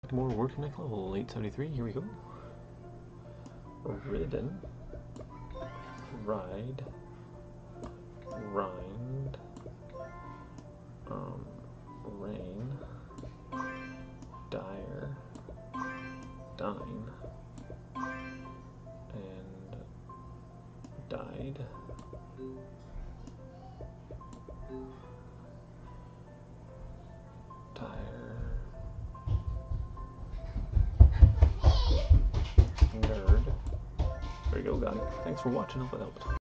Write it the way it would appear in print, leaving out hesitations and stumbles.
More word connect level 873. Here we go. Ridden, ride, rind, rain, dire, dine, and died. Tire, nerd. There you go, got it. Thanks for watching. Hope it helped.